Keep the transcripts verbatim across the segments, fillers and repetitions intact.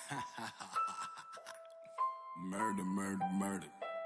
Murder, murder, murder.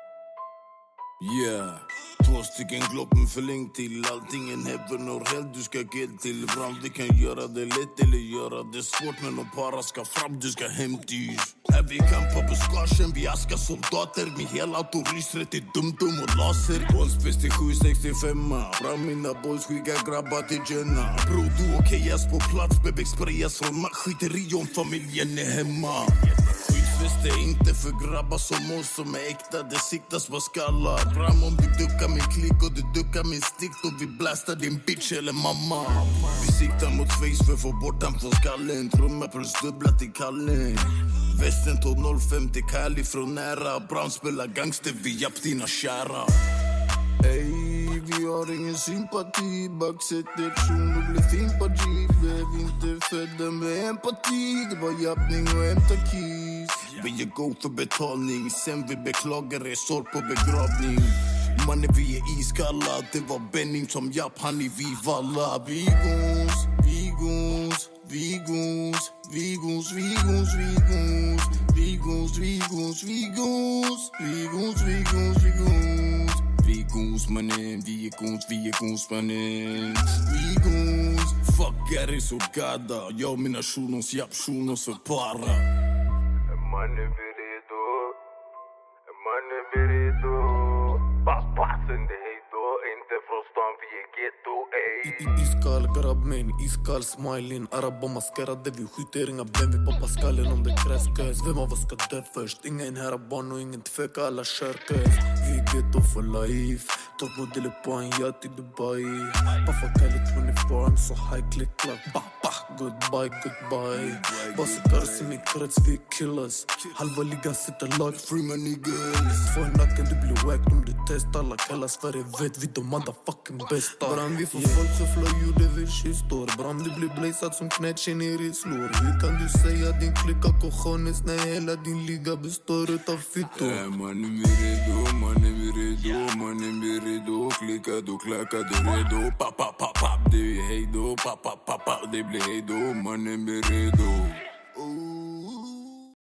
Yeah. Två stycken gloppen för länge till. Allting en heaven or hell du ska get till. Ibland vi kan göra det lätt eller göra det svårt. Men om para ska fram du ska hem till. Här vi campar på skarsen, vi askar soldater. Med hela turisträtt är dum-dum och laser. Konspes till sju sextiofem. Bra mina boys skicka grabbar till Jenna. Bro du okejas på plats, bebek sprayas från mack. Skiter i om familjen är hemma. Skyddsväst är inte för grabbar som oss som är äkta. Det siktas på skallar. Fram om du duckar min klick och du duckar min stick. Och vi blastar din bitch eller mamma. Vi siktar mot face för att få bort han från skallen. Trumma plus dubbla till kallen. Västen tog noll fem till Kali från nära. Brown spelar gangster, vi japp dina kära. Ey, vi har ingen sympati. Backsätter tjon och blir fin på G. Blev inte födda med empati. Det var jappning och hämta keys. Vi är go för betalning. Sen vi beklagar resor på begravning. Mannen vi är iskalla. Det var Benning som japp, han i Vivalla. Vi gons, vi gons, vi gons, vi gons, vi gons, vi gons, vi gons, vi gons, vi gons, vi gons, vi gons, vi gons. Vi gons mannen, vi är gons, vi är gons mannen. Vi gons, fuck är det så gada. Jag och mina shunos, japp shunos för para. Mannen vi redo, mannen vi redo. Pass passen det hej då, inte från stan vi är ghetto ey. Iskall grabb med en iskall smiling. Araba maskerade, vi skjuter inga ben vid pappa skallen om det krävs kös. Vem av oss ska dö först? Ingen här barn och ingen tveka, alla kör kös. Vi är ghetto for life. Toppmodeller på en yacht i Dubai. Paffa Kali tjugofyra, I'm so high click clack. Bah bah, goodbye, goodbye. Basikar i min krets, vi är killers. Halva ligan sitter lag, free my niggas. Två i nacken, du blir wacked om du testar. Alla kallar Sverige vet vi de motherfucking bästa. Bram vi får folk så flöj gjorde vi kystor. Bram du blir blazad som knätchen i rislor. Hur kan du säga din klicka cojones när hela din liga består utav fittor? Äh, mannen vi redo, mannen vi redo, mannen vi redo. Klicka du, klacka du redo. Pappa, pappa, det är hej då. Pappa, pappa, det blir hej då. Mannen vi redo.